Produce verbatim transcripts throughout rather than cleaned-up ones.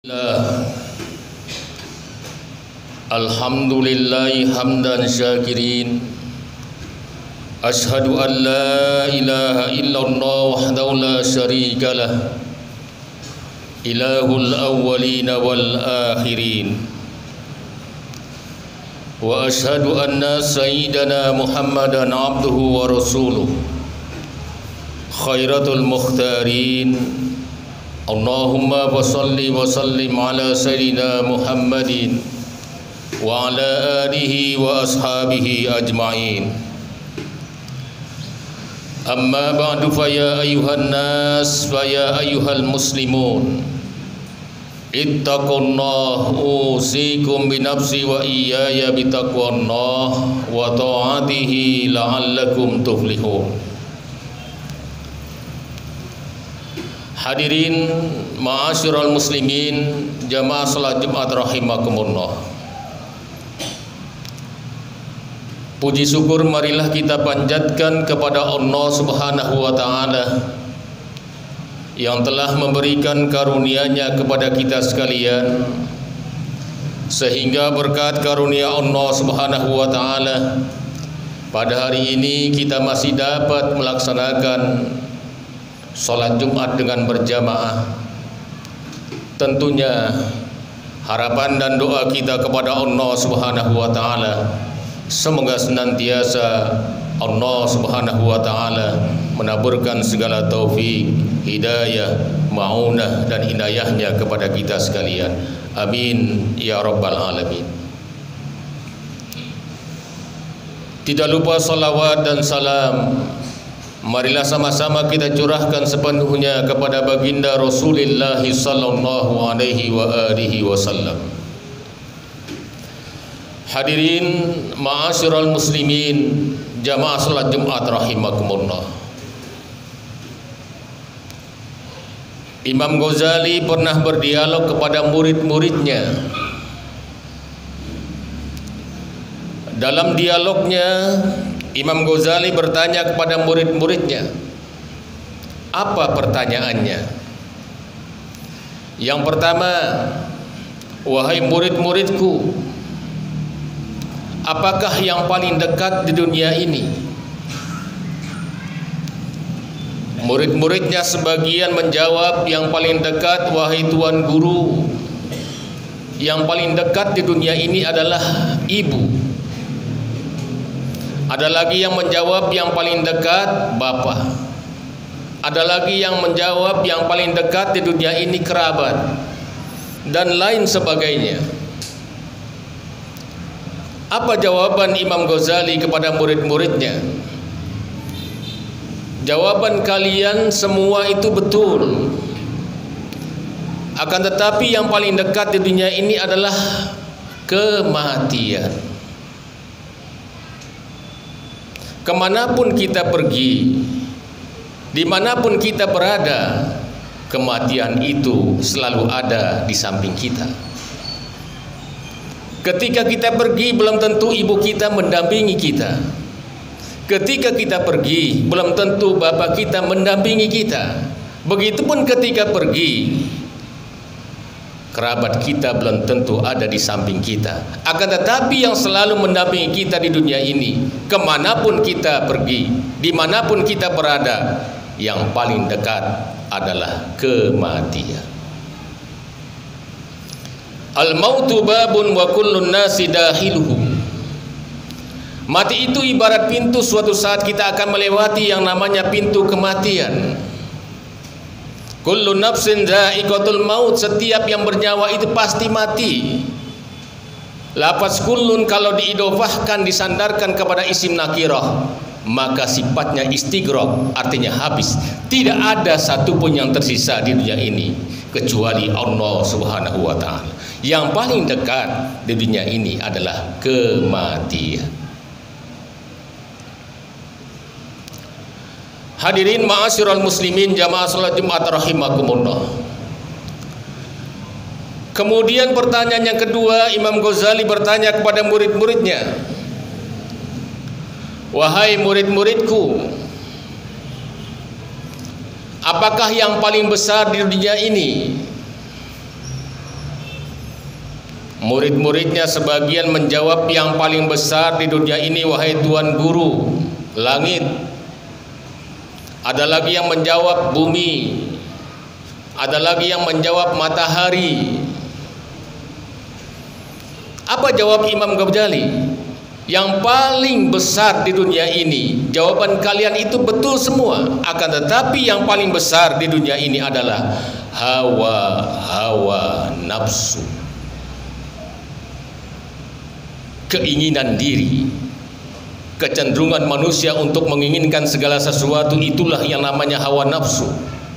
Alhamdulillahi hamdan syakirin. Ashhadu an la ilaha illallah wahdahu la syarikalah, ilahul awwalina wal akhirin. Wa ashhadu anna sayyidana Muhammadan abduhu wa rasuluh, khairatul mukhtarin. Allahumma wasalli wa sallim ala sayyidina Muhammadin wa ala alihi wa ashabihi ajma'in. Amma ba'du, fa ya ayyuhan nas, fa ya ayyuhal muslimun, ittaqullah, usikum bi nafsi wa iyaya bi taqwallah wa ta'atihi la'allakum tuflihun. Hadirin ma'asyiral muslimin, jamaah salat Jumat rahimakumullah. Puji syukur marilah kita panjatkan kepada Allah Subhanahu wa taala yang telah memberikan karunia-Nya kepada kita sekalian, sehingga berkat karunia Allah Subhanahu wa taala pada hari ini kita masih dapat melaksanakan sholat Jumat dengan berjamaah. Tentunya harapan dan doa kita kepada Allah Subhanahu wa taala, semoga senantiasa Allah Subhanahu wa taala menaburkan segala taufik, hidayah, maunah dan inayahnya kepada kita sekalian. Amin ya rabbal alamin. Tidak lupa salawat dan salam marilah sama-sama kita curahkan sepenuhnya kepada baginda Rasulullah sallallahu alaihi wa alihi wasallam. Hadirin ma'asyiral muslimin, jamaah salat Jumat rahimakumullah. Imam Ghazali pernah berdialog kepada murid-muridnya. Dalam dialognya, Imam Ghazali bertanya kepada murid-muridnya. Apa pertanyaannya? Yang pertama, wahai murid-muridku, apakah yang paling dekat di dunia ini? Murid-muridnya sebagian menjawab, yang paling dekat wahai tuan guru, yang paling dekat di dunia ini adalah ibu. Ada lagi yang menjawab, yang paling dekat bapak. Ada lagi yang menjawab, yang paling dekat di dunia ini kerabat, dan lain sebagainya. Apa jawaban Imam Ghazali kepada murid-muridnya? Jawaban kalian semua itu betul, akan tetapi yang paling dekat di dunia ini adalah kematian. Kemanapun kita pergi, dimanapun kita berada, kematian itu selalu ada di samping kita. Ketika kita pergi, belum tentu ibu kita mendampingi kita. Ketika kita pergi, belum tentu bapak kita mendampingi kita. Begitupun ketika pergi, kerabat kita belum tentu ada di samping kita. Akan tetapi yang selalu mendampingi kita di dunia ini, kemanapun kita pergi, dimanapun kita berada, yang paling dekat adalah kematian. Al-mautu babun wa kullun nasi dahiluhu. Mati itu ibarat pintu, suatu saat kita akan melewati yang namanya pintu kematian. Kullu nafsin dha'iqatul maut, setiap yang bernyawa itu pasti mati. Lafaz kullun kalau diidofahkan, disandarkan kepada isim nakirah, maka sifatnya istighraq, artinya habis. Tidak ada satupun yang tersisa di dunia ini kecuali Allah Subhanahu wa taala. Yang paling dekat di dunia ini adalah kematian. Hadirin ma'asyiral muslimin, jamaah salat Jumat rahimakumullah. Kemudian pertanyaan yang kedua, Imam Ghazali bertanya kepada murid-muridnya, wahai murid-muridku, apakah yang paling besar di dunia ini? Murid-muridnya sebagian menjawab, yang paling besar di dunia ini wahai Tuan Guru, langit. Ada lagi yang menjawab bumi. Ada lagi yang menjawab matahari. Apa jawab Imam Ghazali? Yang paling besar di dunia ini, jawaban kalian itu betul semua, akan tetapi yang paling besar di dunia ini adalah hawa-hawa nafsu, keinginan diri, kecenderungan manusia untuk menginginkan segala sesuatu. Itulah yang namanya hawa nafsu.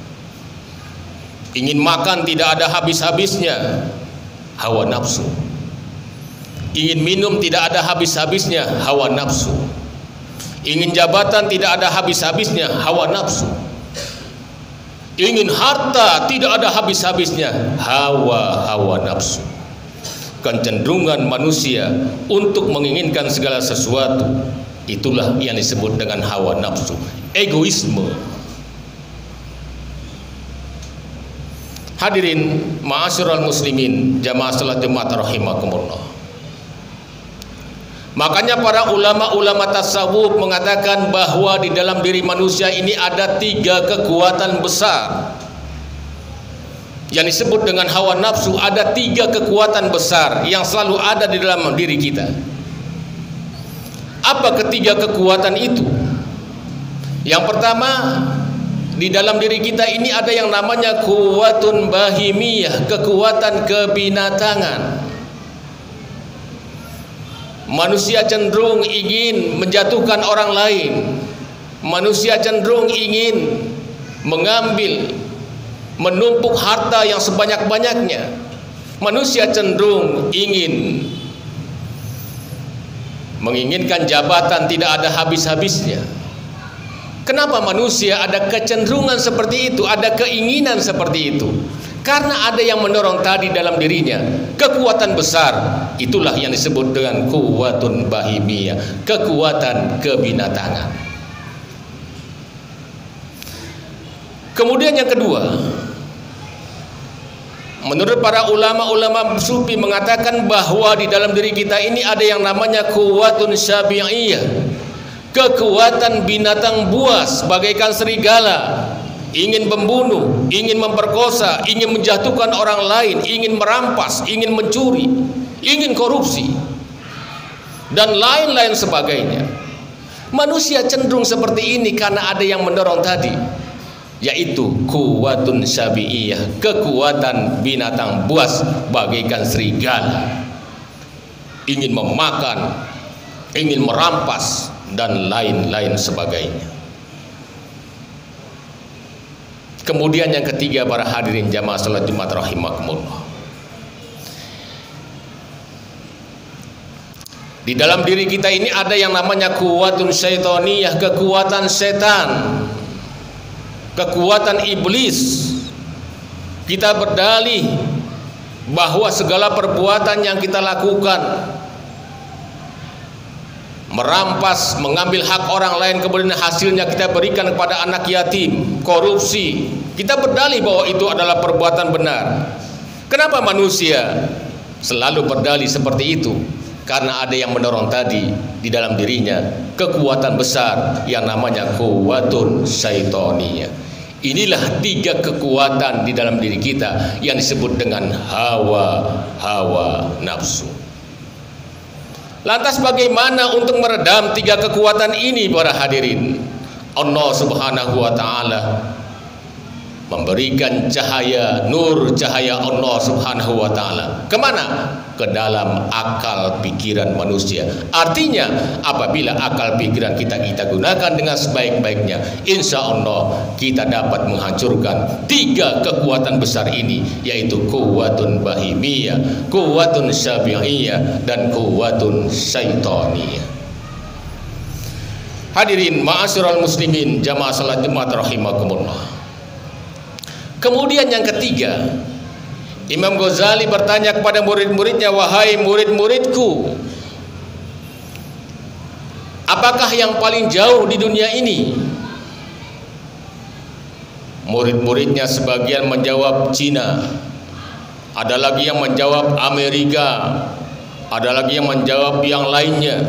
Ingin makan tidak ada habis-habisnya, hawa nafsu. Ingin minum tidak ada habis-habisnya, hawa nafsu. Ingin jabatan tidak ada habis-habisnya, hawa nafsu. Ingin harta tidak ada habis-habisnya, hawa-hawa nafsu. Kecenderungan manusia untuk menginginkan segala sesuatu, itulah yang disebut dengan hawa nafsu, egoisme. Hadirin ma'asyiral muslimin, jamaah salat Jumat rahimakumullah. Makanya para ulama-ulama tasawuf mengatakan bahwa di dalam diri manusia ini ada tiga kekuatan besar yang disebut dengan hawa nafsu. Ada tiga kekuatan besar yang selalu ada di dalam diri kita. Apa ketiga kekuatan itu? Yang pertama, di dalam diri kita ini ada yang namanya kuwatun bahimiyah, kekuatan kebinatangan. Manusia cenderung ingin menjatuhkan orang lain. Manusia cenderung ingin mengambil, menumpuk harta yang sebanyak-banyaknya. Manusia cenderung ingin menginginkan jabatan tidak ada habis-habisnya. Kenapa manusia ada kecenderungan seperti itu, ada keinginan seperti itu? Karena ada yang mendorong tadi dalam dirinya, kekuatan besar. Itulah yang disebut dengan kuwatun bahimiyah, kekuatan kebinatangan. Kemudian yang kedua, menurut para ulama-ulama sufi mengatakan bahwa di dalam diri kita ini ada yang namanya kuwatun syabi'iyah, kekuatan binatang buas bagaikan serigala. Ingin membunuh, ingin memperkosa, ingin menjatuhkan orang lain, ingin merampas, ingin mencuri, ingin korupsi, dan lain-lain sebagainya. Manusia cenderung seperti ini karena ada yang mendorong tadi, yaitu kuwatun syabi'iyah, kekuatan binatang buas bagaikan serigala, ingin memakan, ingin merampas, dan lain-lain sebagainya. Kemudian yang ketiga, para hadirin jamaah salat Jumat rahimakumullah, di dalam diri kita ini ada yang namanya kuwatun syaitoniyah, kekuatan setan, kekuatan iblis. Kita berdalih bahwa segala perbuatan yang kita lakukan, merampas, mengambil hak orang lain, kemudian hasilnya kita berikan kepada anak yatim, korupsi, kita berdalih bahwa itu adalah perbuatan benar. Kenapa manusia selalu berdalih seperti itu? Karena ada yang mendorong tadi di dalam dirinya kekuatan besar yang namanya kuwatun syaitoniyah. Inilah tiga kekuatan di dalam diri kita yang disebut dengan hawa-hawa nafsu. Lantas bagaimana untuk meredam tiga kekuatan ini, para hadirin? Allah Subhanahu wa taala memberikan cahaya, nur cahaya Allah Subhanahu wa taala. Kemana? Ke dalam akal pikiran manusia. Artinya apabila akal pikiran kita kita gunakan dengan sebaik-baiknya, insya Allah kita dapat menghancurkan tiga kekuatan besar ini, yaitu kuwatun bahimiyah, kuwatun syabi'iyah, dan kuwatun syaitoniyah. Hadirin ma'asyiral muslimin, jamaah salat Jumat rahimakumullah. Kemudian yang ketiga, Imam Ghazali bertanya kepada murid-muridnya, wahai murid-muridku, apakah yang paling jauh di dunia ini? Murid-muridnya sebagian menjawab Cina, ada lagi yang menjawab Amerika, ada lagi yang menjawab yang lainnya.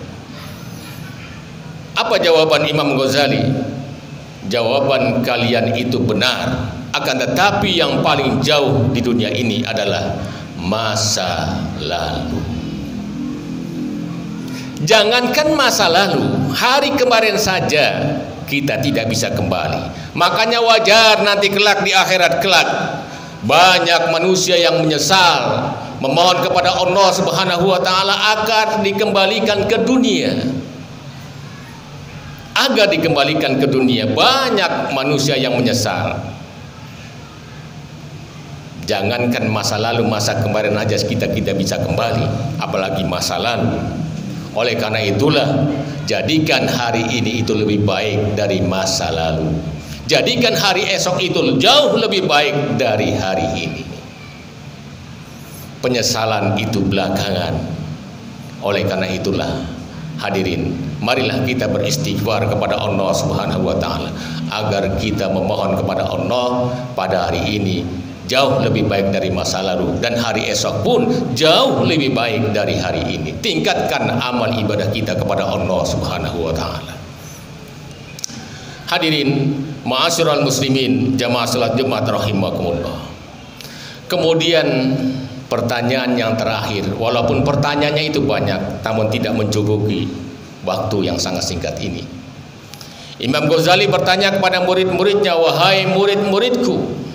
Apa jawaban Imam Ghazali? Jawaban kalian itu benar, akan tetapi yang paling jauh di dunia ini adalah masa lalu. Jangankan masa lalu, hari kemarin saja kita tidak bisa kembali. Makanya wajar nanti kelak di akhirat kelak banyak manusia yang menyesal, memohon kepada Allah Subhanahu wa taala agar dikembalikan ke dunia. Agar dikembalikan ke dunia, banyak manusia yang menyesal. Jangankan masa lalu, masa kemarin aja kita kita bisa kembali, apalagi masa lalu. Oleh karena itulah, jadikan hari ini itu lebih baik dari masa lalu. Jadikan hari esok itu jauh lebih baik dari hari ini. Penyesalan itu belakangan. Oleh karena itulah, hadirin, marilah kita beristighfar kepada Allah Subhanahu wa taala agar kita memohon kepada Allah pada hari ini jauh lebih baik dari masa lalu, dan hari esok pun jauh lebih baik dari hari ini. Tingkatkan amal ibadah kita kepada Allah Subhanahu wa taala. Hadirin, ma'asyiral muslimin, jamaah salat Jumat rahimakumullah. Kemudian pertanyaan yang terakhir, walaupun pertanyaannya itu banyak, namun tidak mencukupi waktu yang sangat singkat ini. Imam Ghazali bertanya kepada murid-muridnya, wahai murid-muridku,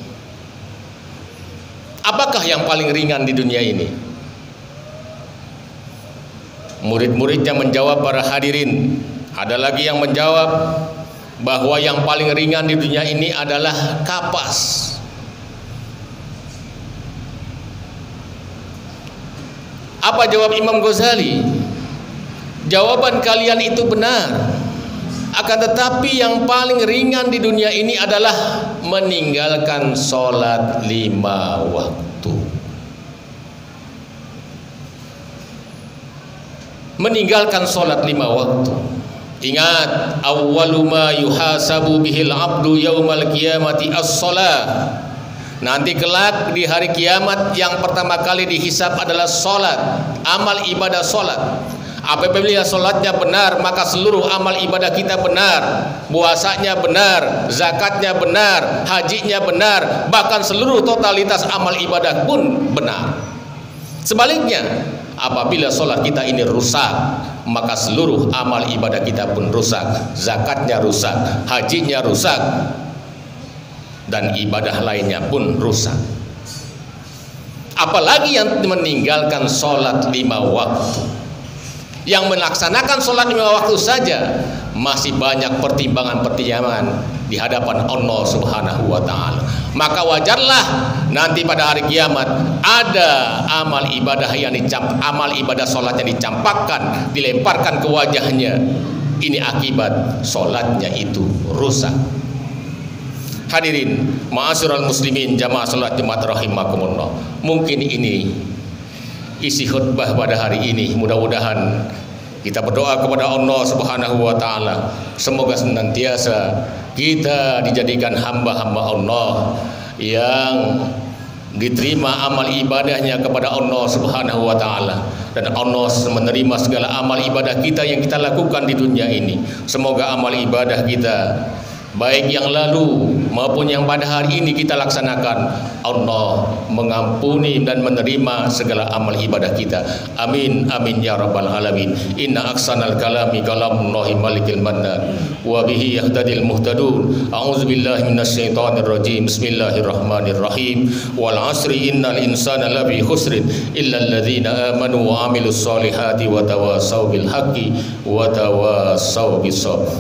apakah yang paling ringan di dunia ini? Murid-muridnya menjawab, para hadirin, ada lagi yang menjawab bahwa yang paling ringan di dunia ini adalah kapas. Apa jawab Imam Ghazali? Jawaban kalian itu benar, akan tetapi yang paling ringan di dunia ini adalah meninggalkan sholat lima waktu. Meninggalkan sholat lima waktu. Ingat, awwalu ma yuhasabu bihil abdu yaumal qiyamati as-shalah. Nanti kelak di hari kiamat yang pertama kali dihisab adalah sholat, amal ibadah sholat. Apabila sholatnya benar, maka seluruh amal ibadah kita benar. Puasanya benar, zakatnya benar, hajinya benar, bahkan seluruh totalitas amal ibadah pun benar. Sebaliknya, apabila sholat kita ini rusak, maka seluruh amal ibadah kita pun rusak. Zakatnya rusak, hajinya rusak, dan ibadah lainnya pun rusak. Apalagi yang meninggalkan sholat lima waktu. Yang melaksanakan sholat lima waktu saja masih banyak pertimbangan-pertimbangan di hadapan Allah Subhanahu wa taala. Maka wajarlah nanti pada hari kiamat ada amal ibadah yang dicamp, amal ibadah sholat yang dicampakkan, dilemparkan ke wajahnya. Ini akibat sholatnya itu rusak. Hadirin, ma'asyiral muslimin, jamaah salat Jumat rahimakumullah. Mungkin ini isi khutbah pada hari ini. Mudah-mudahan kita berdoa kepada Allah Subhanahu wa taala, semoga senantiasa kita dijadikan hamba-hamba Allah yang diterima amal ibadahnya kepada Allah Subhanahu wa taala, dan Allah menerima segala amal ibadah kita yang kita lakukan di dunia ini. Semoga amal ibadah kita baik yang lalu maupun yang pada hari ini kita laksanakan, Allah mengampuni dan menerima segala amal ibadah kita. Amin amin ya rabbal alamin. Inna aksanal kalami kalamullahi malikil mannan wa bihi yahtadil muhtadun. A'udzubillahi minasyaitonir rajim. Bismillahirrahmanirrahim. Wal asri innal insana lafi khusrin illa alladzina amanu wa amilus solihati wa tawassaw bil haqqi wa tawassaw bis sabr.